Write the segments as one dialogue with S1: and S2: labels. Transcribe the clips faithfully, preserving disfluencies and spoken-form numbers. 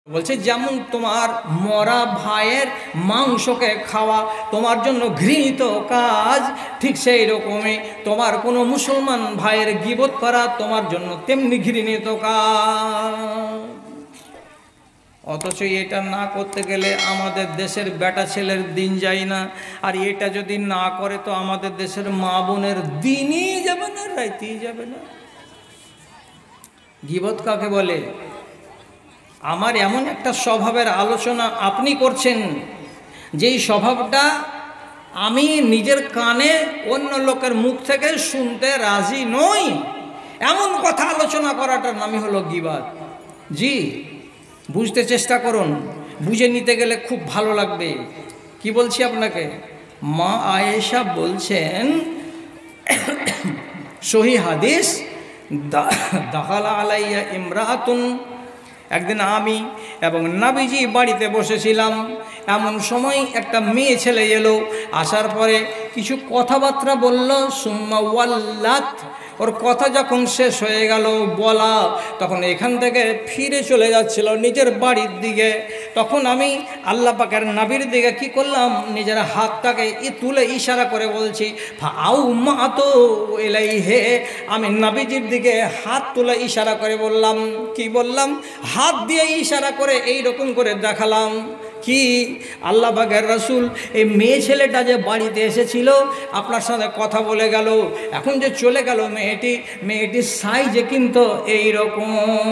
S1: বলছে যেমন তোমার মরা ভাইয়ের মাংসকে খাওয়া তোমার জন্য ঘৃণিত কাজ, ঠিক সেই রকমই তোমার কোনো মুসলমান ভাইয়ের গীবত করা তোমার জন্য তেমনি ঘৃণিত কাজ। অথচ এটা না করতে গেলে আমাদের দেশের বেটা ছেলের দিন যায় না, আর এটা যদি না করে তো আমাদের দেশের মা বোনের দিনই যাবে না, রাইতেই যাবে না। গীবত কাকে বলে? আমার এমন একটা স্বভাবের আলোচনা আপনি করছেন যেই স্বভাবটা আমি নিজের কানে অন্য লোকের মুখ থেকে শুনতে রাজি নই, এমন কথা আলোচনা করাটার নামই হলো গীবত। জি, বুঝতে চেষ্টা করুন, বুঝে নিতে গেলে খুব ভালো লাগবে। কি বলছি আপনাকে? মা আয়েশা বলছেন, সহি হাদিস, দাখালা আলাইয়া ইমরাতুন, একদিন আমি এবং নবীজি বাড়িতে বসেছিলাম, এমন সময় একটা মেয়ে ছেলে এলো, আসার পরে কিছু কথাবার্তা বলল, সুম্মা ওয়াল্লাত, ওর কথা যখন শেষ হয়ে গেল বলা, তখন এখান থেকে ফিরে চলে যাচ্ছিল নিজের বাড়ির দিকে। তখন আমি আল্লাহ পাকের নবীর দিকে কি করলাম, নিজের হাতটাকে ই তুলে ইশারা করে বলছি, আউ মা তো এলাই হে, আমি নবীজির দিকে হাত তুলে ইশারা করে বললাম, কি বললাম, হাত দিয়ে ইশারা করে এই রকম করে দেখালাম কি, আল্লাহ পাকের রাসূল, এই মেয়ে ছেলেটা যে বাড়িতে এসেছিল আপনার সাথে কথা বলে গেল, এখন যে চলে গেল মেয়েটি, মেয়েটির সাইজে কিন্তু এই রকম,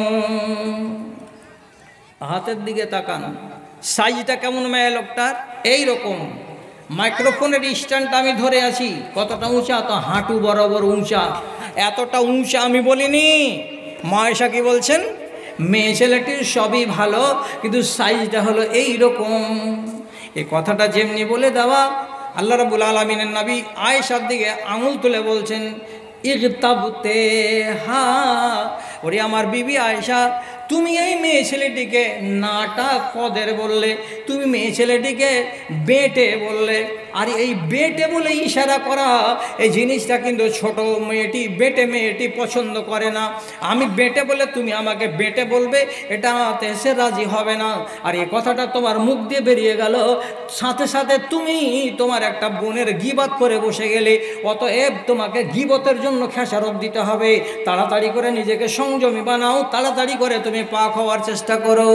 S1: হাতের দিকে তাকান, সাইজটা কেমন মেয়ে লোকটার, এই রকম। মাইক্রোফোনের স্ট্যান্ডটা আমি ধরে আছি, কতটা উঁচা, তো হাঁটু বরাবর উঁচা, এতটা উঁচা আমি বলিনি। মা আয়েশা কি বলছেন, মেয়ে ছেলেটির সবই ভালো কিন্তু সাইজটা হলো এই রকম। এই কথাটা যেমনি বলে দেওয়া, আল্লাহ রাব্বুল আলামিনের নবী আয়েশার দিকে আঙুল তুলে বলছেন, ইগতাবতে হা, ওরে আমার বিবি আয়েশা, তুমি এই মেয়ে ছেলেটিকে নাটা কদের বললে, তুমি মেয়ে ছেলেটিকে বেটে বললে, আর এই বেটে বলে ইশারা করা, এই জিনিসটা কিন্তু ছোট মেয়েটি, বেটে মেয়েটি পছন্দ করে না। আমি বেটে বলে তুমি আমাকে বেটে বলবে, এটা এসে রাজি হবে না। আর এই কথাটা তোমার মুখ দিয়ে বেরিয়ে গেল, সাথে সাথে তুমি তোমার একটা বোনের গীবত করে বসে গেলে, অতএব তোমাকে গীবতের জন্য খেসারত দিতে হবে। তাড়াতাড়ি করে নিজেকে সংযমী বানাও, তাড়াতাড়ি করে তুমি পাক হওয়ার চেষ্টা করো।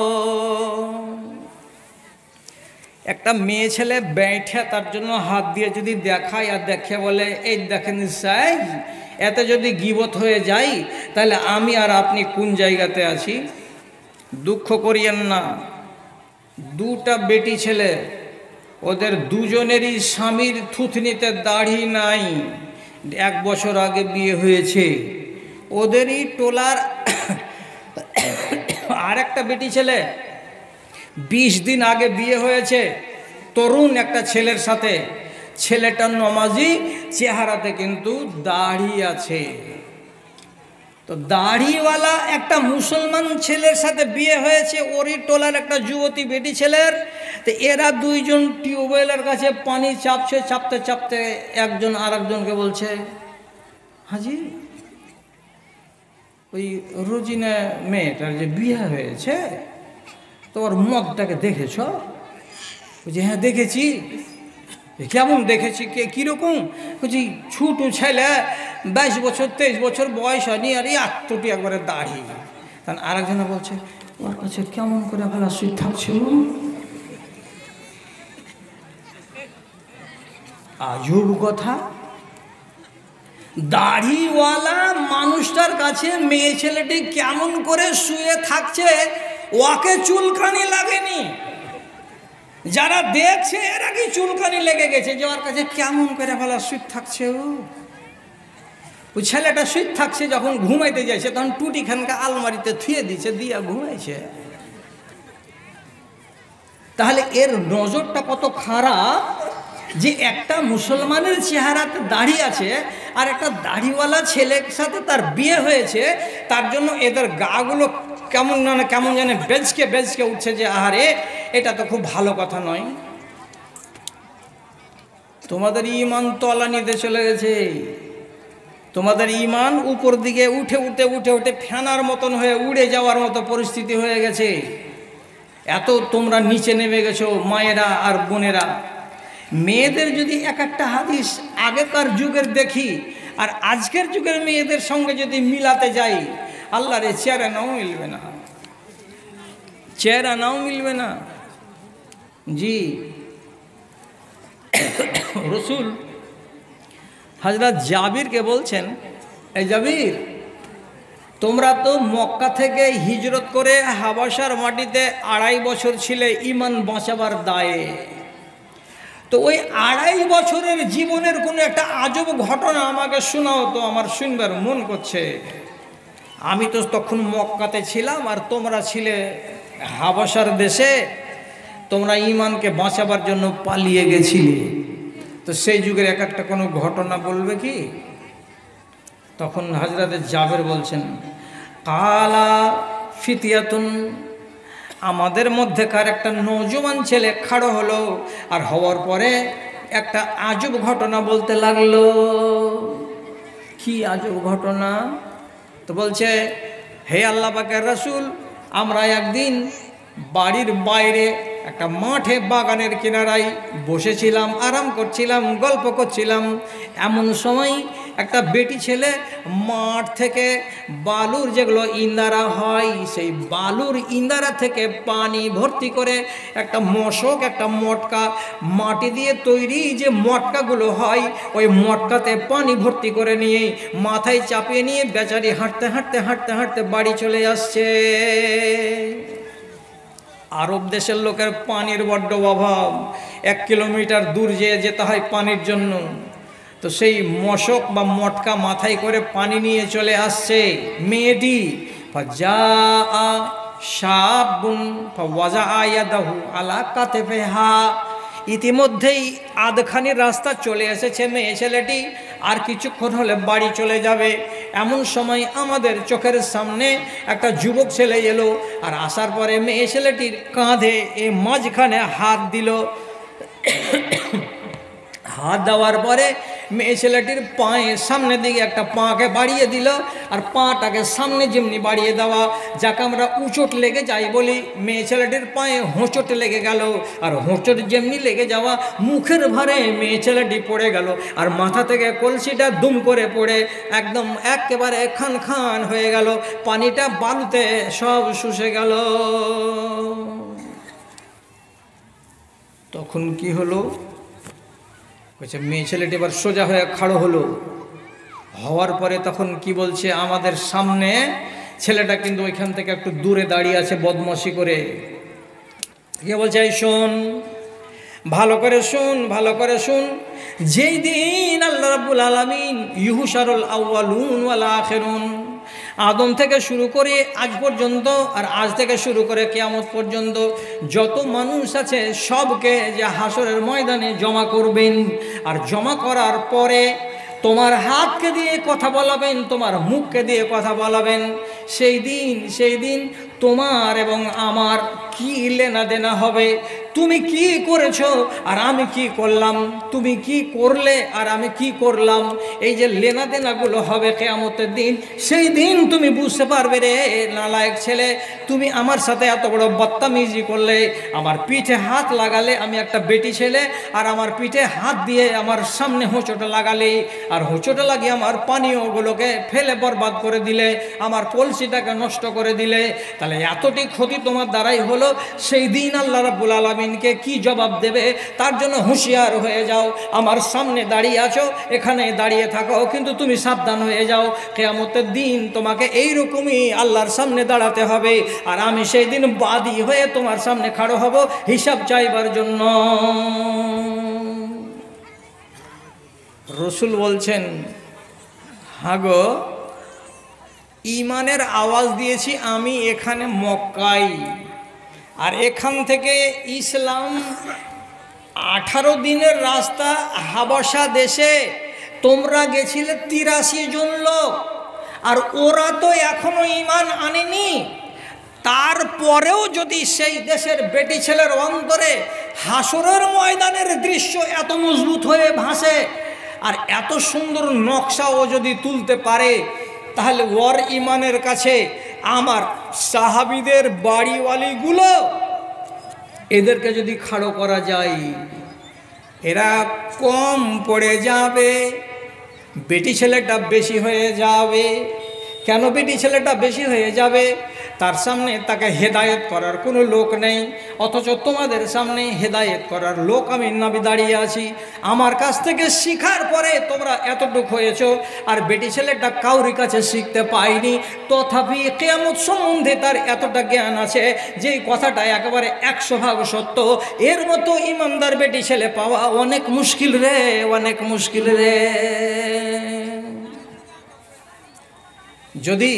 S1: একটা মেয়ে ছেলে বেঁঠে তার জন্য হাত দিয়ে যদি দেখায় আর দেখে বলে, এই দেখেন সাইজ, এতে যদি গীবত হয়ে যায় তাহলে আমি আর আপনি কোন জায়গাতে আছি? দুঃখ করিয়েন না, দুটা বেটি ছেলে, ওদের দুজনেরই স্বামীর থুতনিতে দাড়ি নাই, এক বছর আগে বিয়ে হয়েছে। ওদেরই টোলার আর একটা বেটি ছেলে বিশ দিন আগে বিয়ে হয়েছে তরুণ একটা ছেলের সাথে, ছেলেটার নমাজি, চেহারাতে কিন্তু দাড়ি আছে। তো দাড়িওয়ালা একটা মুসলমান ছেলের সাথে বিয়ে হয়েছে ওরই টোলার একটা যুবতী বেটি ছেলের। তো এরা দুইজন টিউবওয়েলের কাছে পানি চাপছে, চাপতে চাপতে একজন আর একজনকে বলছে, হাজি ওই রোজিনা মেয়েটার যে বিয়ে হয়েছে তোমার মদটাকে দেখেছ? বলছি হ্যাঁ দেখেছি। কেমন দেখেছি, কে কীরকম? বলছি ছোটো ছেলে, বাইশ বছর তেইশ বছর বয়স হয়নি, আর এই আত্মটি একবারে দাড়ি। কারণ আরেকজনে বলছে, ওর কাছে কেমন করে ভালো সুই থাকছিল। আজব কথা, দাড়িওয়ালা মানুষটার কাছে মেয়ে ছেলেটি কেমন করে শুয়ে থাকছে, ওকে চুলকানি লাগেনি, যারা দেখছে এরা কি চুলকানি লেগে গেছে যে ওর কাছে কেমন করে ভালো সুইট থাকছে। ও ওই ছেলেটা সুইট থাকছে, যখন ঘুমাইতে যাইছে তখন টুটি খানকে আলমারিতে থুয়ে দিচ্ছে, দিয়া ঘুমাইছে। তাহলে এর নজরটা কত খারাপ যে একটা মুসলমানের চেহারাতে দাড়ি আছে আর একটা দাড়িওয়ালা ছেলের সাথে তার বিয়ে হয়েছে, তার জন্য এদের গাগুলো কেমন না কেমন যেন বেজকে বেজকে উঠছে যে আহারে, এটা তো খুব ভালো কথা নয়। তোমাদের ইমান তলানিতে চলে গেছে, তোমাদের ইমান উপর দিকে উঠে উঠে উঠে উঠে ফেনার মতন হয়ে উড়ে যাওয়ার মতো পরিস্থিতি হয়ে গেছে। এত তোমরা নিচে নেমে গেছো মায়েরা আর বোনেরা। মেয়েদের যদি এক একটা হাদিস আগেকার যুগের দেখি আর আজকের যুগের মেয়েদের সঙ্গে যদি মিলাতে যাই, আল্লাহরে চেহারা নাও মিলবে না, চেহারা নাও মিলবে না। জি রসুল হযরত জাবিরকে বলছেন, এই জাবির, তোমরা তো মক্কা থেকে হিজরত করে হাবাসার মাটিতে আড়াই বছর ছিলে ঈমান বাঁচাবার দায়ে, তো ওই আড়াই বছরের জীবনের কোনো একটা আজব ঘটনা আমাকে শোনাও তো, আমার শুনবার মন করছে। আমি তো তখন মক্কাতে ছিলাম আর তোমরা ছিলে হাবাসার দেশে, তোমরা ঈমানকে বাঁচাবার জন্য পালিয়ে গেছিলে, তো সেই যুগের এক একটা কোনো ঘটনা বলবে কি? তখন হযরত জাবের বলছেন, কালা ফিতিয়াতুন, আমাদের মধ্যেকার একটা নওজোয়ান ছেলে খাড়ো হলো আর হওয়ার পরে একটা আজব ঘটনা বলতে লাগলো। কি আজব ঘটনা? তো বলছে, হে আল্লাহ পাকের রাসূল, আমরা একদিন বাড়ির বাইরে একটা মাঠে বাগানের কিনারায় বসেছিলাম, আরাম করছিলাম, গল্প করছিলাম। এমন সময় একটা বেটি ছেলে মাঠ থেকে বালুর যেগুলো ইন্দারা হয়, সেই বালুর ইন্দারা থেকে পানি ভর্তি করে একটা মশক, একটা মটকা, মাটি দিয়ে তৈরি যে মটকাগুলো হয়, ওই মটকাতে পানি ভর্তি করে নিয়ে মাথায় চাপিয়ে নিয়ে বেচারি হাঁটতে হাঁটতে হাঁটতে হাঁটতে বাড়ি চলে আসছে। আরব দেশের লোকের পানির বড্ড অভাব, এক কিলোমিটার দূর যেয়ে যেতে হয় পানির জন্য। তো সেই মশক বা মটকা মাথায় করে পানি নিয়ে চলে আসছে মেয়েটি। ফাজাআ শাবুন ফাওয়াজাআ ইয়াদাহু আলা কাতিফিহা, ইতিমধ্যেই আধখানি রাস্তা চলে এসেছে মেয়ে ছেলেটি, আর কিছুক্ষণ হলে বাড়ি চলে যাবে। এমন সময় আমাদের চোখের সামনে একটা যুবক ছেলে এলো, আর আসার পরে মেয়ে ছেলেটির কাঁধে এ মাঝখানে হাত দিল। হাত দেওয়ার পরে মেয়ে ছেলেটির পায়ে সামনের দিকে একটা পাকে বাড়িয়ে দিল, আর পাটাকে সামনে যেমনি বাড়িয়ে দেওয়া, যাকে আমরা উঁচট লেগে যাই বলি, মেয়ে ছেলেটির পায়ে হোঁচট লেগে গেল। আর হোঁচট যেমনি লেগে যাওয়া, মুখের ভারে মেয়ে ছেলেটি পড়ে গেল, আর মাথা থেকে কলসিটা দুম করে পড়ে একদম একেবারে খান খান হয়ে গেল, পানিটা বালুতে সব শুষে গেল। তখন কি হলো? বলছে মেয়ে ছেলেটি এবার সোজা হয়ে খাড়ো হলো। হওয়ার পরে তখন কি বলছে, আমাদের সামনে ছেলেটা কিন্তু ওইখান থেকে একটু দূরে দাঁড়িয়ে আছে বদমাশি করে। কে বলছে, এই শোন, ভালো করে শোন, ভালো করে শোন, যেই দিন আল্লাহ রাব্বুল আলামিন ইউহশারুল আউয়ালুন ওয়াল আখিরুন, আদম থেকে শুরু করে আজ পর্যন্ত, আর আজ থেকে শুরু করে কিয়ামত পর্যন্ত যত মানুষ আছে সবকে যে হাসরের ময়দানে জমা করবেন, আর জমা করার পরে তোমার হাতকে দিয়ে কথা বলাবেন, তোমার মুখকে দিয়ে কথা বলাবেন। সেই দিন সেই দিন তোমার এবং আমার কি লেনা দেনা হবে, তুমি কি করেছো আর আমি কি করলাম, তুমি কি করলে আর আমি কি করলাম, এই যে লেনা দেনাগুলো হবে কিয়ামতের দিন। সেই দিন তুমি বুঝতে পারবে, রে নালায়েক ছেলে, তুমি আমার সাথে এত বড় বদতমিজি করলে, আমার পিঠে হাত লাগালে, আমি একটা বেটি ছেলে, আর আমার পিঠে হাত দিয়ে আমার সামনে হোঁচট লাগালে, আর হোঁচট লাগিয়ে আমার পানীয়গুলোকে ফেলে বরবাদ করে দিলে, আমার কলসিটাকে নষ্ট করে দিলে, তাহলে এতটি ক্ষতি তোমার দ্বারাই হলো। সেই দিন আল্লাহ রাব্বুল আলামিনকে কি জবাব দেবে, তার জন্য হুঁশিয়ার হয়ে যাও। আমার সামনে দাঁড়িয়ে আছো, এখানে দাঁড়িয়ে থাকো, কিন্তু তুমি সাবধান হয়ে যাও, কিয়ামতের দিন তোমাকে এইরকমই আল্লাহর সামনে দাঁড়াতে হবে, আর আমি সেই দিন বাদী হয়ে তোমার সামনে খাড়ো হব হিসাব চাইবার জন্য। রসুল বলছেন, হাগো, ঈমানের আওয়াজ দিয়েছি আমি এখানে মক্কায়, আর এখান থেকে ইসলাম আঠারো দিনের রাস্তা হাবশা দেশে, তোমরা গেছিলে তিরাশি জন লোক, আর ওরা তো এখনো ঈমান আনেনি। তারপরেও যদি সেই দেশের বেটি ছেলের অন্তরে হাসরের ময়দানের দৃশ্য এত মজবুত হয়ে ভাসে, আর এত সুন্দর নকশা ও যদি তুলতে পারে, তাহলে ওর ইমানের কাছে আমার সাহাবীদের বাড়িওয়ালিগুলো এদেরকে যদি খাড়ো করা যায় এরা কম পড়ে যাবে, বেটি ছেলেটা বেশি হয়ে যাবে। কেন বেটি ছেলেটা বেশি হয়ে যাবে? তার সামনে তাকে হেদায়েত করার কোনো লোক নেই, অথচ তোমাদের সামনে হেদায়েত করার লোক আমি নবী দাঁড়িয়ে আছি। আমার কাছ থেকে শিখার পরে তোমরা এতটুকু হয়েছো, আর বেটি ছেলেটা কাউরি কাছে শিখতে পায়নি, তথাপি কিয়ামত সম্বন্ধে তার এতটা জ্ঞান আছে যে কথাটা একেবারে একশো ভাগ সত্য। এর মতো ইমানদার বেটি ছেলে পাওয়া অনেক মুশকিল রে, অনেক মুশকিল রে। যদি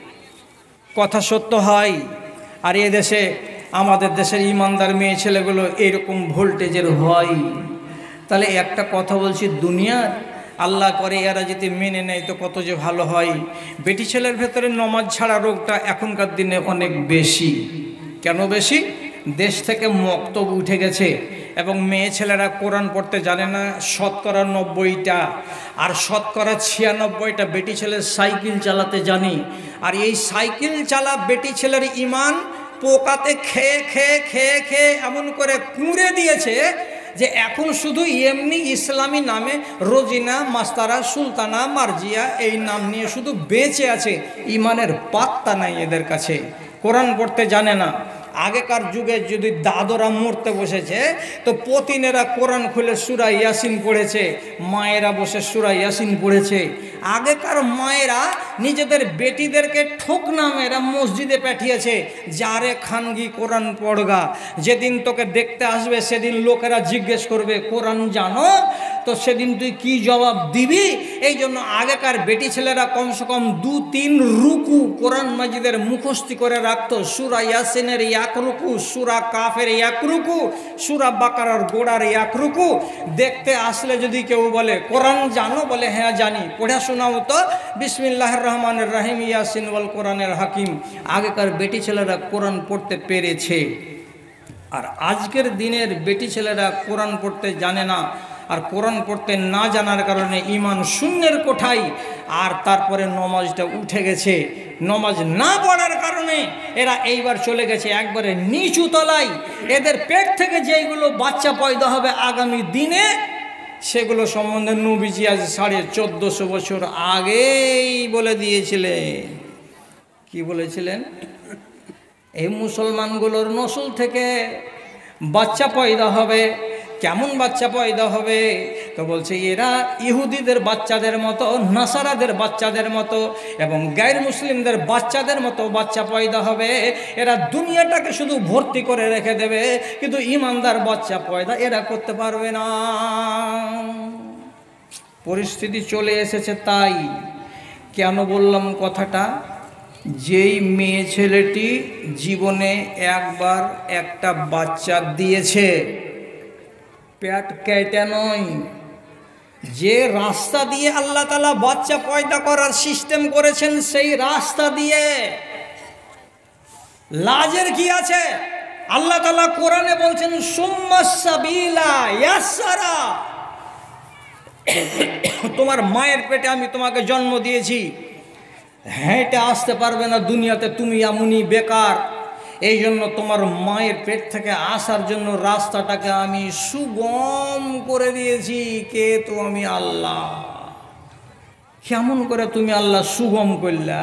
S1: কথা সত্য হয় আর এ দেশে আমাদের দেশের ইমানদার মেয়ে ছেলেগুলো এরকম ভোল্টেজের হয়, তাহলে একটা কথা বলছি, দুনিয়ার আল্লাহ করে এরা যদি মেনে নেয় তো কত যে ভালো হয়। বেটি ছেলের ভেতরে নমাজ ছাড়া রোগটা এখনকার দিনে অনেক বেশি। কেন বেশি? দেশ থেকে মক্তব উঠে গেছে এবং মেয়ে ছেলেরা কোরআন পড়তে জানে না শতকরা নব্বইটা, আর শতকরা ছিয়ানব্বইটা বেটি ছেলে সাইকেল চালাতে জানি। আর এই সাইকেল চালা বেটি ছেলের ইমান পোকাতে খেয়ে খেয়ে খেয়ে খেয়ে এমন করে কুঁড়ে দিয়েছে যে এখন শুধু এমনি ইসলামী নামে রোজিনা, মাস্তারা, সুলতানা, মার্জিয়া এই নাম নিয়ে শুধু বেঁচে আছে। ইমানের পাত্তা নাই এদের কাছে, কোরআন পড়তে জানে না। আগেকার যুগে যদি দাদরা মরতে বসেছে তো পতিনেরা কোরআন খুলে সূরা ইয়াসিন পড়েছে, মায়েরা বসে সূরা ইয়াসিন পড়েছে। আগেকার মায়েরা নিজেদের বেটিদেরকে ঠোক নামেরা মসজিদে পাঠিয়েছে, যারে খানগি কোরআন পড়গা, যেদিন তোকে দেখতে আসবে সেদিন লোকেরা জিজ্ঞেস করবে কোরআন জানো, তো সেদিন তুই কি জবাব দিবি। এই জন্য আগেকার বেটি ছেলেরা কমসে কম দু তিন রুকু কোরআন মাজিদের মুখস্থি করে রাখতো। সূরা ইয়াসিনের এক রুকু, সূরা কাফের এক রুকু, সূরা বাকারার গোড়ার এক রুকু। দেখতে আসলে যদি কেউ বলে কোরআন জানো, বলে হ্যাঁ জানি, পড়ে শোনাও তো, বিসমিল্লাহির রহমানির রহিম, ইয়াসিন ওয়াল কোরআনের হাকিম। আগেকার বেটি ছেলেরা কোরআন পড়তে পেরেছে, আর আজকের দিনের বেটি ছেলেরা কোরআন পড়তে জানে না। আর কোরআন পড়তে না জানার কারণে ইমান শূন্যের কোঠায়, আর তারপরে নমাজটা উঠে গেছে। নমাজ না পড়ার কারণে এরা এইবার চলে গেছে একবারে নিচু তলায়। এদের পেট থেকে যেইগুলো বাচ্চা পয়দা হবে আগামী দিনে, সেগুলো সম্বন্ধে নবীজি আজ সাড়ে চোদ্দোশো বছর আগেই বলে দিয়েছিলেন। কি বলেছিলেন? এই মুসলমানগুলোর নসল থেকে বাচ্চা পয়দা হবে। কেমন বাচ্চা পয়দা হবে? তো বলছে এরা ইহুদিদের বাচ্চাদের মতো, নাসারাদের বাচ্চাদের মতো এবং গায়র মুসলিমদের বাচ্চাদের মতো বাচ্চা পয়দা হবে। এরা দুনিয়াটাকে শুধু ভর্তি করে রেখে দেবে, কিন্তু ইমানদার বাচ্চা পয়দা এরা করতে পারবে না। পরিস্থিতি চলে এসেছে তাই। কেন বললাম কথাটা? যেই মেয়ে ছেলেটি জীবনে একবার একটা বাচ্চা দিয়েছে, পেট কেটে নয়, যে রাস্তা দিয়ে আল্লাহ তাআলা বাচ্চা পয়দা করার সিস্টেম করেছেন সেই রাস্তা দিয়ে লাজের কি আছে? আল্লাহ তাআলা কোরআনে বলছেন সুম্মাস সাবিলা ইয়াসসারা, তোমার মায়ের পেটে আমি তোমাকে জন্ম দিয়েছি, হেঁটে আসতে পারবে না দুনিয়াতে, তুমি এমনই বেকার। এই জন্য তোমার মায়ের পেট থেকে আসার জন্য রাস্তাটাকে আমি সুগম করে দিয়েছি। কে? তো আমি আল্লাহ। কেমন করে তুমি আল্লাহ সুগম করলা?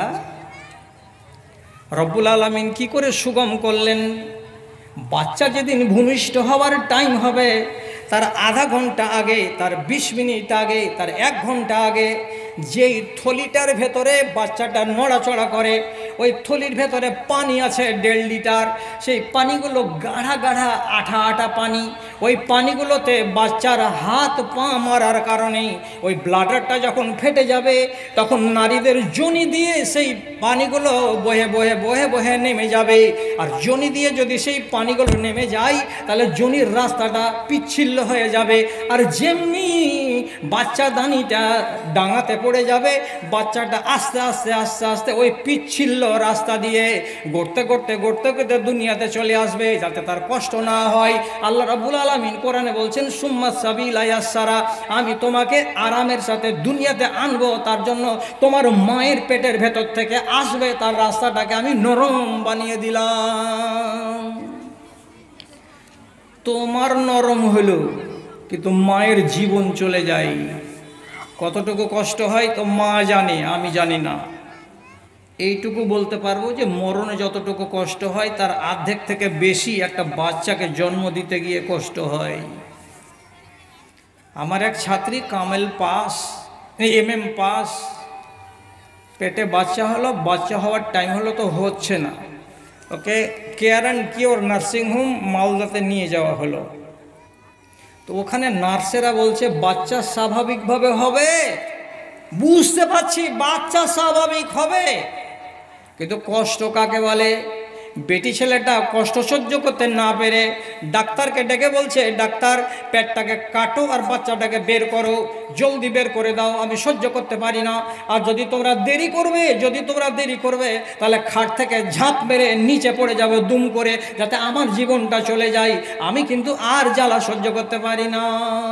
S1: রব্বুল আলামিন কি করে সুগম করলেন? বাচ্চা যেদিন ভূমিষ্ঠ হওয়ার টাইম হবে তার আধা ঘন্টা আগে, তার বিশ মিনিট আগে, তার এক ঘন্টা আগে যেই থলিটার ভেতরে বাচ্চাটা নড়াচড়া করে, ওই থলির ভেতরে পানি আছে দেড় লিটার। সেই পানিগুলো গাঢ়া গাঢ়া আঠা আঠা পানি। ওই পানিগুলোতে বাচ্চার হাত পা মারার কারণে ওই ব্লাডারটা যখন ফেটে যাবে তখন নারীদের যোনি দিয়ে সেই পানিগুলো বহে বহে বহে বহে নেমে যাবে। আর যোনি দিয়ে যদি সেই পানিগুলো নেমে যায় তাহলে যোনির রাস্তাটা পিচ্ছিল্য হয়ে যাবে। আর যেমনি বাচ্চা দানিটা ডাঙাতে পড়ে যাবে, বাচ্চাটা আস্তে আস্তে আস্তে আস্তে ওই পিচ্ছিল্য রাস্তা দিয়ে গড়তে গড়তে গড়তে গড়তে দুনিয়াতে চলে আসবে, যাতে তার কষ্ট না হয়। আল্লাহ রাব্বুল আলামিন কোরআনে বলছেন সুম্মাস সাবিলা ইয়াসসারা, আমি তোমাকে আরামের সাথে দুনিয়াতে আনবো, তার জন্য তোমার মায়ের পেটের ভেতর থেকে আসবে তার রাস্তাটাকে আমি নরম বানিয়ে দিলাম। তোমার নরম হলো, কিন্তু মায়ের জীবন চলে যায়। কতটুকু কষ্ট হয় তো মা জানে, আমি জানি না। এইটুকু বলতে পারবো যে মরণে যতটুকু কষ্ট হয় তার অর্ধেক থেকে বেশি একটা বাচ্চাকে জন্ম দিতে গিয়ে কষ্ট হয়। আমার এক ছাত্রী কামেল পাস, এম এম পাস, পেটে বাচ্চা হলো, বাচ্চা হওয়ার টাইম হলো তো হচ্ছে না, ওকে কেয়ার অ্যান্ড কিওর নার্সিংহোম মালদাতে নিয়ে যাওয়া হলো। তো ওখানে নার্সেরা বলছে বাচ্চা স্বাভাবিকভাবে হবে, বুঝতে পারছি বাচ্চা স্বাভাবিক হবে, কিন্তু কষ্ট কাকে বলে? বেটি ছেলেটা কষ্ট সহ্য করতে না পেরে ডাক্তারকে ডেকে বলছে, ডাক্তার পেটটাকে কাটো আর বাচ্চাটাকে বের করো, জলদি বের করে দাও, আমি সহ্য করতে পারি না। আর যদি তোমরা দেরি করবে যদি তোমরা দেরি করবে তাহলে খাট থেকে ঝাঁপ মেরে নিচে পড়ে যাবো দুম করে, যাতে আমার জীবনটা চলে যায়, আমি কিন্তু আর জ্বালা সহ্য করতে পারি না।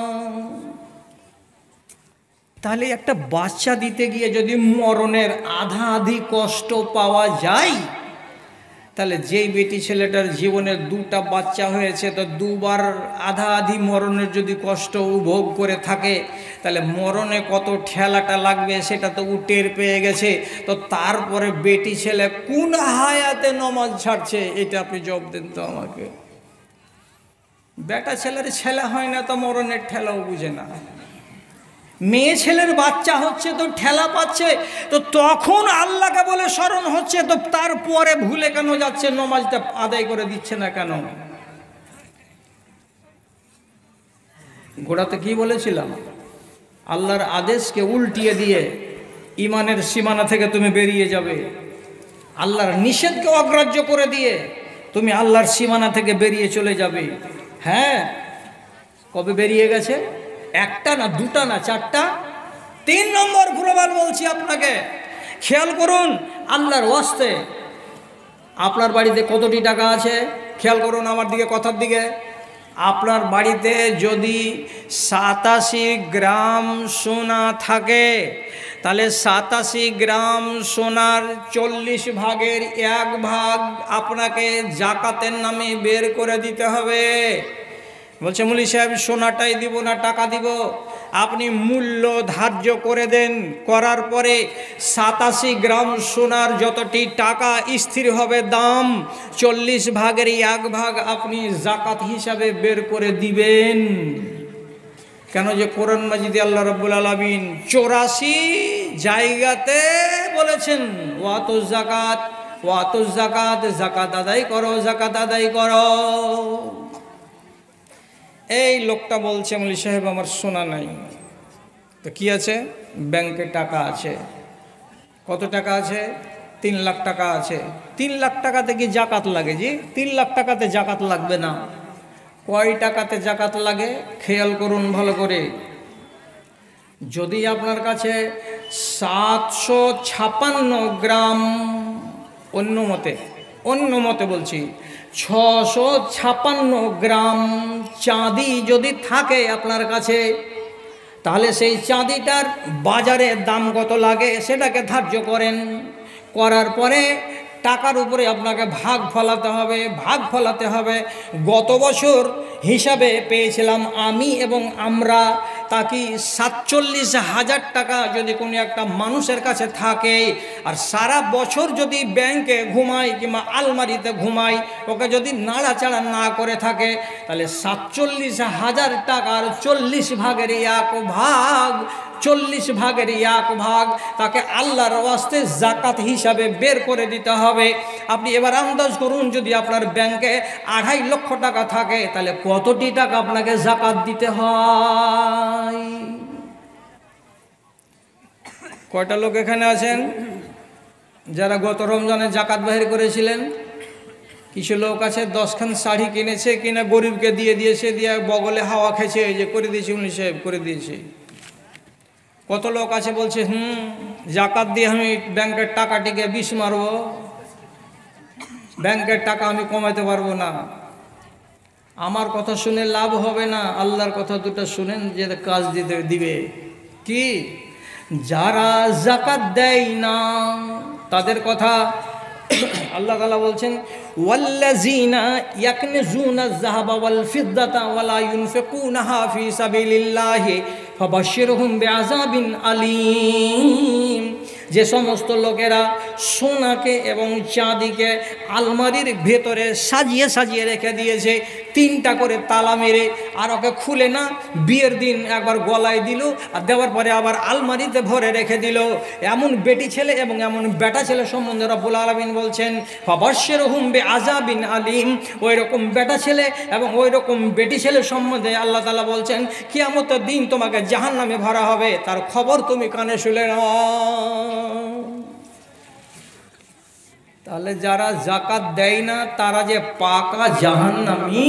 S1: তাহলে একটা বাচ্চা দিতে গিয়ে যদি মরণের আধা আধি কষ্ট পাওয়া যায়, তাহলে যেই বেটি ছেলেটার জীবনে দুটা বাচ্চা হয়েছে তো দুবার আধা আধি মরণের যদি কষ্ট উপভোগ করে থাকে, তাহলে মরণে কত ঠেলাটা লাগবে সেটা তো ও টের পেয়ে গেছে। তো তারপরে বেটি ছেলে কোন হায়াতে নমাজ ছাড়ছে, এটা আপনি জবাব দেন তো আমাকে। বেটা ছেলের ছেলে হয় না তো মরণের ঠেলাও বুঝে না, মেয়ে ছেলের বাচ্চা হচ্ছে তো ঠেলা পাচ্ছে, তো তখন আল্লাহকে বলে স্মরণ হচ্ছে, তো তারপরে ভুলে কেন যাচ্ছে, নমাজটা আদায় করে দিচ্ছে না কেন? গোড়াতে কি বলেছিলাম? আল্লাহর আদেশকে উল্টিয়ে দিয়ে ইমানের সীমানা থেকে তুমি বেরিয়ে যাবে, আল্লাহর নিষেধকে অগ্রাহ্য করে দিয়ে তুমি আল্লাহর সীমানা থেকে বেরিয়ে চলে যাবে। হ্যাঁ, কবে বেরিয়ে গেছে? একটা না, দুটা না, চারটা। তিন নম্বর প্রবাদ বলছি আপনাকে, খেয়াল করুন আল্লাহর ওয়াস্তে। আপনার বাড়িতে কতটি টাকা আছে খেয়াল করুন আমার দিকে, কথার দিকে। আপনার বাড়িতে যদি সাতাশি গ্রাম সোনা থাকে, তাহলে সাতাশি গ্রাম সোনার চল্লিশ ভাগের এক ভাগ আপনাকে জাকাতের নামে বের করে দিতে হবে। বলছে মুলি সাহেব সোনাটাই দিব না টাকা দিব? আপনি মূল্য ধার্য করে দেন, করার পরে সাতাশি গ্রাম সোনার যতটি টাকা স্থির হবে দাম, চল্লিশ ভাগের এক ভাগ আপনি জাকাত হিসাবে বের করে দিবেন। কেন যে কোরআন মাজিদে আল্লাহ রাব্বুল আলামিন চৌরাশি জায়গাতে বলেছেন ওয়াতু জাকাত ওয়াতু জাকাত, জাকাত আদায় করো, জাকাত আদায় করো। এই লোকটা বলছে মৌলী সাহেব আমার সোনা নাই, তো কি আছে? ব্যাংকে টাকা আছে। কত টাকা আছে? তিন লাখ টাকা আছে। তিন লাখ টাকাতে কি জাকাত লাগে? জি, তিন লাখ টাকাতে জাকাত লাগবে না। কয় টাকাতে জাকাত লাগে খেয়াল করুন ভালো করে। যদি আপনার কাছে সাতশো ছাপান্ন গ্রাম, অন্য মতে অন্য মতে বলছি ছশো ছাপান্ন গ্রাম চাঁদি যদি থাকে আপনার কাছে, তাহলে সেই চাঁদিটার বাজারে দাম কত লাগে সেটাকে ধার্য করেন। করার পরে টাকার উপরে আপনাকে ভাগ ফলাতে হবে, ভাগ ফলাতে হবে। গত বছর হিসাবে পেয়েছিলাম আমি এবং আমরা, তাকে সাতচল্লিশ হাজার টাকা যদি কোনো একটা মানুষের কাছে থাকে, আর সারা বছর যদি ব্যাংকে ঘুমায় কিংবা আলমারিতে ঘুমায়, ওকে যদি নাড়াচাড়া না করে থাকে, তাহলে সাতচল্লিশ হাজার টাকার চল্লিশ ভাগের এক ভাগ চল্লিশ ভাগের এক ভাগ তাকে আল্লাহর ওয়াস্তে জাকাত হিসাবে বের করে দিতে হবে। আপনি এবার আন্দাজ করুন, যদি আপনার ব্যাংকে আড়াই লক্ষ টাকা থাকে, তাহলে কতটি টাকা আপনাকে জাকাত দিতে হয়? কয়টা লোক এখানে আছেন যারা গত রমজানে জাকাত বাহির করেছিলেন? কিছু লোক আছে দশখান শাড়ি কিনেছে, কিনে গরিবকে দিয়ে দিয়েছে, দিয়ে বগলে হাওয়া খেয়েছে, এই যে করে দিয়েছি উনি সাহেব করে দিয়েছে। কত লোক আছে বলছে হুম জাকাত দিয়ে আমি ব্যাংকের টাকাটিকে বিষ মারব, ব্যাংকের টাকা আমি কমাতে পারবো না। আমার কথা শুনে লাভ হবে না, আল্লাহর কথা দুটো শুনেন যে কাজ দিতে দিবে। কি? যারা জাকাত দেয় না তাদের কথা আল্লাহ তাআলা বলছেন ওয়াল্লাযীনা ইয়াকনিজুনা আয-যাহাবা ওয়াল ফিদ্দাতা ওয়া লা ইউনফিকুনাহা ফী সাবিলিল্লাহি ফাবাশশিরহুম বিআযাবিন আলীম। যে সমস্ত লোকেরা সোনাকে এবং চাঁদিকে আলমারির ভেতরে সাজিয়ে সাজিয়ে রেখে দিয়েছে, তিনটা করে তালা মেরে, আর ওকে খুলে না, বিয়ের দিন একবার গলায় দিল আর দেওয়ার পরে আবার আলমারিতে ভরে রেখে দিল, এমন বেটি ছেলে এবং এমন বেটা ছেলে সম্বন্ধে রব্বুল আলামিন বলছেন ফাবাশশিরহুম বিআযাবিন আলীম। ওই রকম বেটা ছেলে এবং ওই রকম বেটি ছেলে সম্বন্ধে আল্লাহ তাআলা বলছেন কিয়ামতের দিন তোমাকে জাহান্নামে ভরা হবে, তার খবর তুমি কানে শুনে নাও। তাহলে যারা যাকাত দেয় না তারা যে পাকা জাহান্নামী,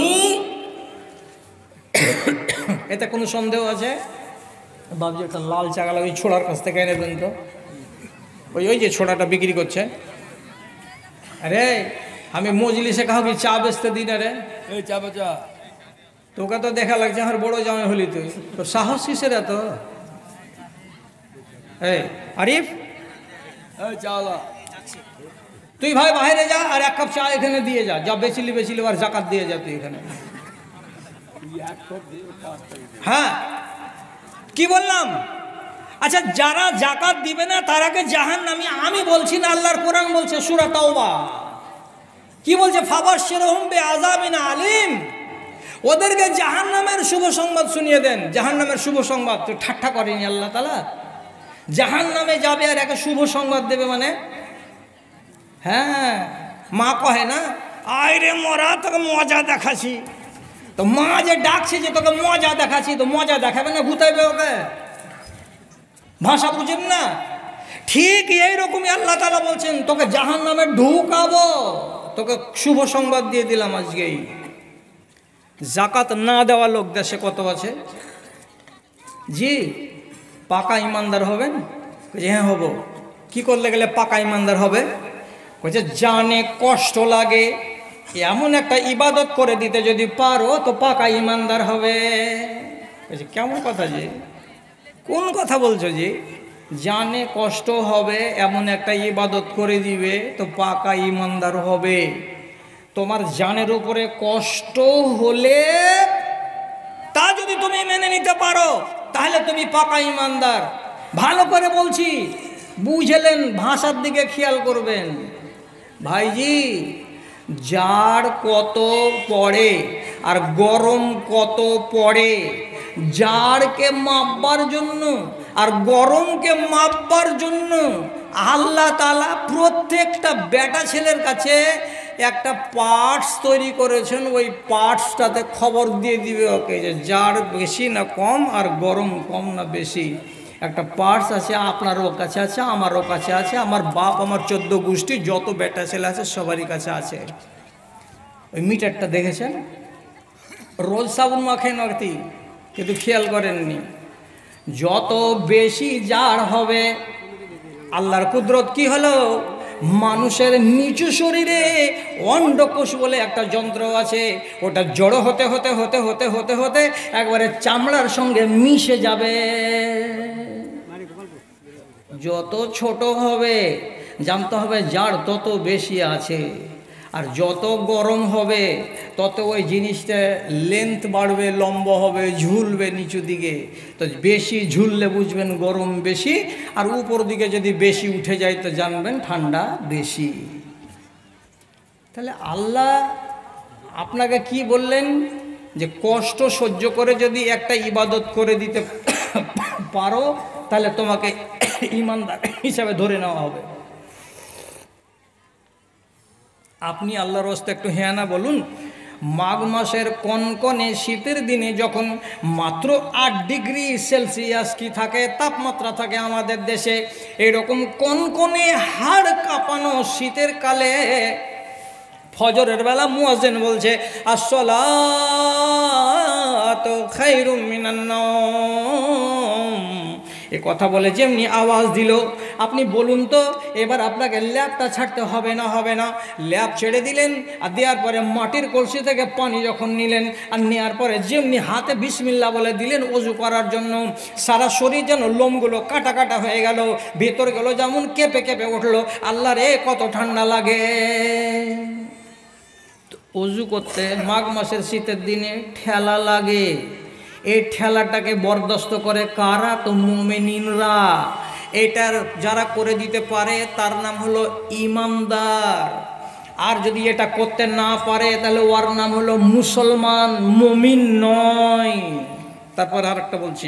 S1: এতে কোনো সন্দেহ আছে? বাবজি একটা লাল চাগালা ওই ছোড়ার কাছ থেকে এনে দেন তো, ওই ওই যে ছোড়াটা বিক্রি করছে। আরে আমি মজলিসে কাউকে চা বেচতে দিই না রে,
S2: এই চা বেচা
S1: তোকে তো দেখা লাগছে আমার বড় জামাই হলি, তুই তো সাহস কিসের এত? এই আরিফ,
S2: এই চাওয়ালা,
S1: তুই ভাই বাইরে যা আর এক কাপ চা এখানে দিয়ে যা, যা বেচিলি বেচিলি আর জাকাত দিয়ে যা তুই এখানে। হ্যাঁ কি বললাম? আচ্ছা যারা জাকাত দিবে না তারাকে জাহান্নামী আমি বলছি না, আল্লাহর কোরআন বলছে সূরা তাওবা। কি বলছে? ফাবাশশিরহুম বিআযাবিন আলীম। ওদেরকে জাহান্নামের শুভ সংবাদ শুনিয়ে দেন। জাহান্নামের শুভ সংবাদ তো ঠাট্টা করেনি আল্লাহ তাআলা। জাহান্নামে যাবে আর একে শুভ সংবাদ দেবে মানে? হ্যাঁ, মা কহে না আয় রে মরা তোকে মজা দেখাচ্ছি, তো মা যে ডাকছে যে তোকে মজা দেখাচ্ছি, তো মজা দেখাবে না ভূতাইবে ওকে? ভাষা বুঝেন না? ঠিক এইরকমই আল্লাহ তাআলা বলছেন তোকে জাহান্নামে ঢুকাবো, তোকে শুভ সংবাদ দিয়ে দিলাম আজকেই। জাকাত না দেওয়া লোক দেশে কত আছে? জি পাকা ইমানদার হবেন? হ্যাঁ হব। কি করলে গেলে পাকা ইমানদার হবে? বলছে জানে কষ্ট লাগে এমন একটা ইবাদত করে দিতে যদি পারো তো পাকা ইমানদার হবে। বলছে কেমন কথা যে, কোন কথা বলছো যে? জানে কষ্ট হবে এমন একটা ইবাদত করে দিবে তো পাকা ইমানদার হবে। তোমার জানের উপরে কষ্ট হলে তা যদি তুমি মেনে নিতে পারো তাহলে তুমি পাকা ইমানদার। ভালো করে বলছি, বুঝলেন? ভাষার দিকে খেয়াল করবেন ভাইজি। জাড় কত পড়ে আর গরম কত পড়ে, জাড়কে মাপবার জন্য আর গরমকে মাপবার জন্য আল্লাহ তাআলা প্রত্যেকটা বেটা ছেলের কাছে একটা পার্টস তৈরি করেছেন। ওই পার্টসটাতে খবর দিয়ে দিবে ওকে যে জাড় বেশি না কম আর গরম কম না বেশি। একটা পার্টস আছে, আপনারও কাছে আছে, আমারও কাছে আছে, আমার বাপ আমার চোদ্দ গোষ্ঠী যত বেটা ছেলে আছে সবারই কাছে আছে। ওই মিটারটা দেখেছেন? রোজ সাবুন মাখেন অর্থী, কিন্তু খেয়াল করেননি যত বেশি জাড় হবে আল্লাহর কুদরত কি হলো, মানুষের নিচু শরীরে অন্ডকোষ বলে একটা যন্ত্র আছে, ওটা জড়ো হতে হতে হতে হতে হতে হতে একবারে চামড়ার সঙ্গে মিশে যাবে। যত ছোট হবে জানতে হবে জাড় তত বেশি আছে, আর যত গরম হবে তত ওই জিনিসটা লেন্থ বাড়বে, লম্বা হবে, ঝুলবে নিচু দিকে। তো বেশি ঝুললে বুঝবেন গরম বেশি, আর উপর দিকে যদি বেশি উঠে যায় তো জানবেন ঠান্ডা বেশি। তাহলে আল্লাহ আপনাকে কি বললেন যে কষ্ট সহ্য করে যদি একটা ইবাদত করে দিতে পারো তাহলে তোমাকে ইমানদার হিসাবে ধরে নেওয়া হবে। আপনি আল্লাহর রাস্তে একটু হ্যাঁ না বলুন। মাঘ মাসের কনকনে শীতের দিনে যখন মাত্র আট ডিগ্রি সেলসিয়াস কি থাকে তাপমাত্রা থাকে আমাদের দেশে, এরকম কনকনে হাড় কাঁপানো শীতের কালে ফজরের বেলা মুয়াজ্জিন বলছে আসসালাতু খায়রুম মিনান নাওম। এ কথা বলে যেমনি আওয়াজ দিল, আপনি বলুন তো এবার আপনাকে ল্যাপটা ছাড়তে হবে না হবে না? ল্যাপ ছেড়ে দিলেন আর দেওয়ার পরে মাটির কলসি থেকে পানি যখন নিলেন আর নেওয়ার পরে যেমনি হাতে বিসমিল্লাহ বলে দিলেন ওযু করার জন্য, সারা শরীর যেন লোমগুলো কাটা কাটা হয়ে গেল, ভেতর গেল যেমন কেঁপে কেঁপে উঠলো। আল্লাহ রে কত ঠান্ডা লাগে! অজু করতে মাঘ মাসের শীতের দিনে ঠেলা লাগে। এই ঠেলাটাকে বরদাস্ত করে কারা? তো মুমিনিনরা। এটার যারা করে দিতে পারে তার নাম হলো ইমানদার। আর যদি এটা করতে না পারে তাহলে ওর নাম হলো মুসলমান, মুমিন নয়। তারপর আর একটা বলছি,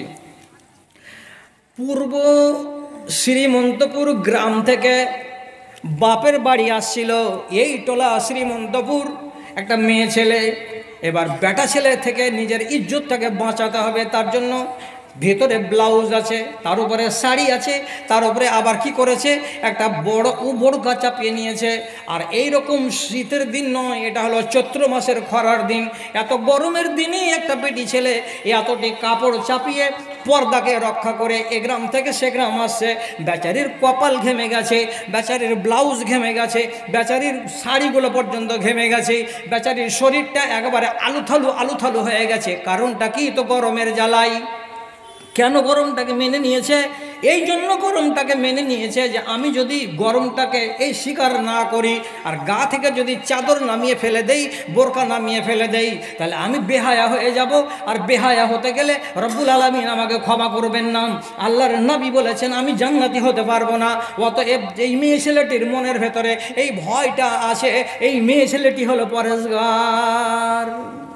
S1: পূর্ব শ্রীমন্তপুর গ্রাম থেকে বাপের বাড়ি আসছিল এই টোলা শ্রীমন্তপুর একটা মেয়ে ছেলে। এবার বেটা ছেলে থেকে নিজের ইজ্জতটাকে বাঁচাতে হবে, তার জন্য ভেতরে ব্লাউজ আছে, তার উপরে শাড়ি আছে, তার উপরে আবার কি করেছে, একটা বড় বোরকা চাপিয়ে নিয়েছে। আর এই রকম শীতের দিন নয়, এটা হলো চৈত্র মাসের খরার দিন। এত গরমের দিনেই একটা বেটি ছেলে এতটি কাপড় চাপিয়ে পর্দাকে রক্ষা করে এ গ্রাম থেকে সে গ্রাম আসছে। বেচারির কপাল ঘেমে গেছে, বেচারির ব্লাউজ ঘেমে গেছে, বেচারির শাড়িগুলো পর্যন্ত ঘেমে গেছে, বেচারির শরীরটা একেবারে আলুথালু আলুথালু হয়ে গেছে। কারণটা কি? তো গরমের জ্বালাই। কেন গরমটাকে মেনে নিয়েছে? এই জন্য গরমটাকে মেনে নিয়েছে যে আমি যদি গরমটাকে এই স্বীকার না করি আর গা থেকে যদি চাদর নামিয়ে ফেলে দেই, বোরকা নামিয়ে ফেলে দেই, তাহলে আমি বেহায়া হয়ে যাব। আর বেহায়া হতে গেলে রব্বুল আলামিন আমাকে ক্ষমা করবেন না। আল্লাহর নবী বলেছেন আমি জান্নাতি হতে পারবো না। অতএব এই মেয়ে ছেলেটির মনের ভেতরে এই ভয়টা আছে, এই মেয়ে ছেলেটি হলো পরেশগার।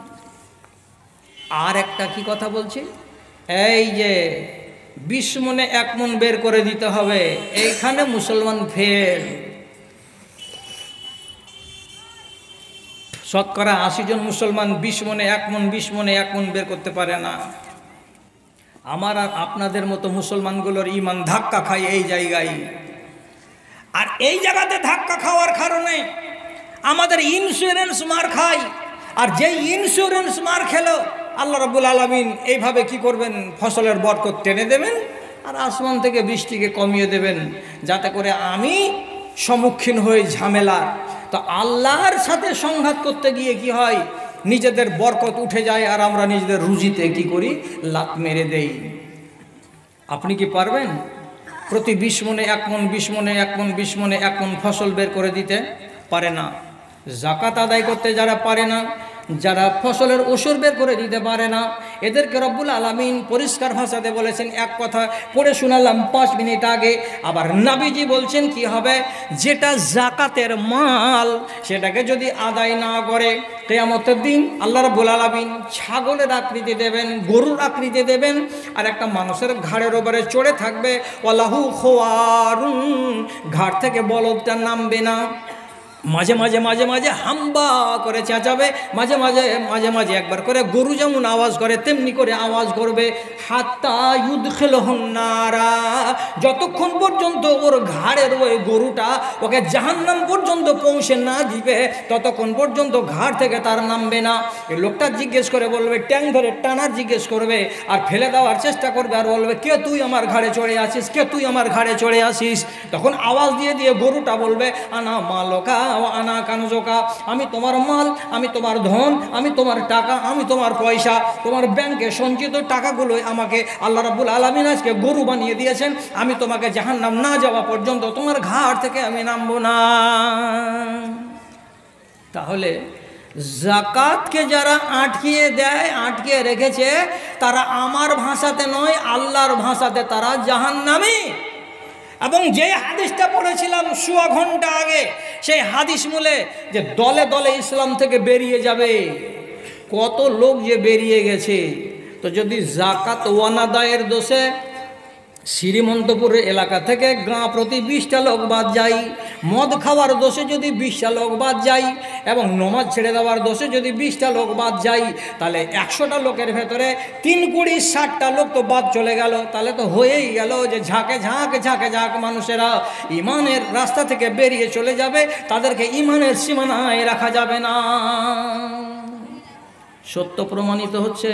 S1: আর একটা কি কথা বলছি, এই যে বিশ মনে এক মন বের করে দিতে হবে, এইখানে মুসলমান ফেল। শতকরা আশি জন মুসলমান বিশ মনে এক মন বিশ মনে এক মন বের করতে পারে না। আমার আর আপনাদের মতো মুসলমানগুলোর ইমান ধাক্কা খায় এই জায়গায়। আর এই জায়গাতে ধাক্কা খাওয়ার কারণে আমাদের ইন্স্যুরেন্স মার খায়। আর যেই ইন্স্যুরেন্স মার খেলো আল্লাহ রাব্বুল আলামিন এইভাবে কি করবেন, ফসলের বরকত টেনে দেবেন আর আসমান থেকে বৃষ্টিকে কমিয়ে দেবেন, যাতে করে আমি সম্মুখীন হই ঝামেলা। তো আল্লাহর সাথে সংঘাত করতে গিয়ে কি হয়, নিজেদের বরকত উঠে যায় আর আমরা নিজেদের রুজিতে কি করি, লাত মেরে দেই। আপনি কি পারবেন প্রতি বিশ মনে এক মন বিশ মনে এক মন বিশ মনে এক মন ফসল বের করে দিতে? পারে না। জাকাত আদায় করতে যারা পারে না, যারা ফসলের ওসর বের করে দিতে পারে না, এদেরকে রব্বুল আলামিন পরিষ্কার ভাষাতে বলেছেন। এক কথা পড়ে শোনালাম পাঁচ মিনিট আগে। আবার নবীজি বলছেন কি হবে, যেটা জাকাতের মাল সেটাকে যদি আদায় না করে কিয়ামতের দিন আল্লাহ রাব্বুল আলামিন ছাগলের আকৃতি দেবেন, গরুর আকৃতি দেবেন, আর একটা মানুষের ঘাড়ের ওপরে চড়ে থাকবে। ওয়ালাহু খুয়ারুন, ঘাট থেকে বলদটা নামবে না। মাঝে মাঝে মাঝে মাঝে হাম্বা করে চেঁচাবে, মাঝে মাঝে মাঝে মাঝে একবার করে গরু যেমন আওয়াজ করে তেমনি করে আওয়াজ করবে। হাত্তা ইউদখিলহুন নারা, যতক্ষণ পর্যন্ত ওর ঘাড়ের ওই গরুটা ওকে জাহান্নাম পর্যন্ত পৌঁছে না দিবে ততক্ষণ পর্যন্ত ঘাড় থেকে তার নামবে না। এই লোকটা জিজ্ঞেস করে বলবে, ট্যাং ধরে টানার জিজ্ঞেস করবে আর ফেলে দেওয়ার চেষ্টা করবে আর বলবে, কে তুই আমার ঘাড়ে চড়ে আসিস, কে তুই আমার ঘাড়ে চড়ে আসিস। তখন আওয়াজ দিয়ে দিয়ে গরুটা বলবে, আনা মালকা আনা কানজোকা, আমি তোমার মাল, আমি তোমার ধন, আমি তোমার টাকা, আমি তোমার পয়সা, তোমার ব্যাংকে সঞ্চিত টাকাগুলো আমাকে আল্লাহ রাব্বুল আলামিন আজকে গরু বানিয়ে দিয়েছেন। আমি তোমাকে জাহান্নাম না যাওয়া পর্যন্ত তোমার ঘাট থেকে আমি নামবো না। তাহলে জাকাতকে যারা আটকিয়ে দেয়, আটকিয়ে রেখেছে, তারা আমার ভাষাতে নয় আল্লাহর ভাষাতে তারা জাহান্নামী। এবং যে হাদিসটা পড়েছিলাম সোয়া ঘন্টা আগে, সেই হাদিস মূলে যে দলে দলে ইসলাম থেকে বেরিয়ে যাবে, কত লোক যে বেরিয়ে গেছে। তো যদি জাকাত ওয়ানাদায়ের দোষে শ্রীমন্তপুরের এলাকা থেকে গাঁ প্রতি বিশটা লোক বাদ যায়, মদ খাওয়ার দোষে যদি বিশটা লোক বাদ যায় এবং নমাজ ছেড়ে দেওয়ার দোষে যদি বিশটা লোক বাদ যায়, তাহলে একশোটা লোকের ভেতরে তিন কুড়ি ষাটটা লোক তো বাদ চলে গেল। তাহলে তো হয়েই গেল যে ঝাঁকে ঝাঁক ঝাঁকে ঝাঁক মানুষেরা ইমানের রাস্তা থেকে বেরিয়ে চলে যাবে, তাদেরকে ইমানের সীমানায় রাখা যাবে না। সত্য প্রমাণিত হচ্ছে।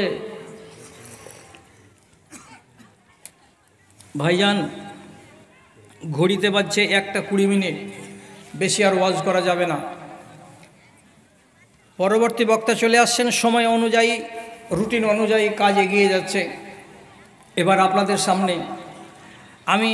S1: ভাইজান, ঘড়িতে বাজছে একটা কুড়ি মিনিট, বেশি আর ওয়াজ করা যাবে না। পরবর্তী বক্তা চলে আসছেন, সময় অনুযায়ী রুটিন অনুযায়ী কাজ এগিয়ে যাচ্ছে। এবার আপনাদের সামনে আমি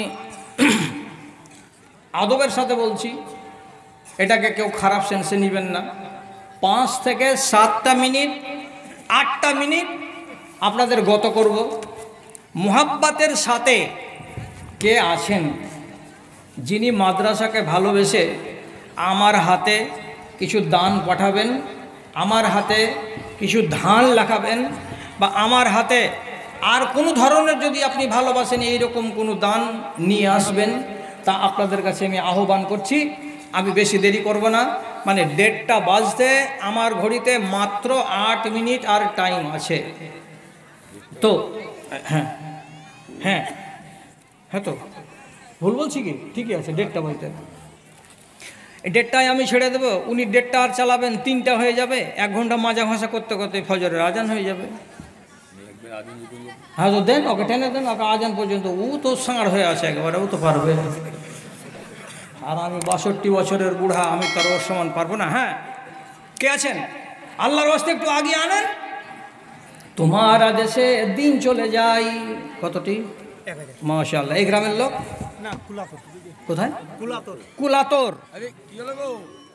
S1: আদবের সাথে বলছি, এটাকে কেউ খারাপ সেন্সে নেবেন না। পাঁচ থেকে সাতটা মিনিট আটটা মিনিট আপনাদের গত করব। মুহাব্বাতের সাথে কে আছেন যিনি মাদ্রাসাকে ভালোবেসে আমার হাতে কিছু দান পাঠাবেন, আমার হাতে কিছু ধান লাগাবেন, বা আমার হাতে আর কোনো ধরনের যদি আপনি ভালোবাসেন এইরকম কোনো দান নিয়ে আসবেন, তা আপনাদের কাছে আমি আহ্বান করছি। আমি বেশি দেরি করব না, মানে দেড়টা বাজতে আমার ঘড়িতে মাত্র আট মিনিট আর টাইম আছে। তো হ্যাঁ হ্যাঁ হ্যাঁ তো ভুল বলছি কি? ঠিকই আছে, দেড়টা বলতে। এই দেড়টায় আমি ছেড়ে দেবো, উনি দেড়টা আর চালাবেন, তিনটা হয়ে যাবে। এক ঘন্টা মাজা ঘষা করতে করতে ফজরের আজান হয়ে যাবে। হ্যাঁ তো দেন, ওকে টেনে দেন, ওকে আজান পর্যন্ত। ও তো সাঁড় হয়ে আছে একেবারে, ও তো পারবে। আর আমি বাষট্টি বছরের বুড়া, আমি তার ওর সমান পারবো না। হ্যাঁ, কে আছেন? আল্লাহর ওয়াস্তে একটু আগে আনেন। তোমার আদেশে দিন চলে যাই। কতটি? মাশাআল্লাহ। এই গ্রামের লোক?
S3: না, কুলাতর।
S1: কোথায়?
S3: কুলাতর।
S1: কুলাতর।
S2: আরে কি হলো গো?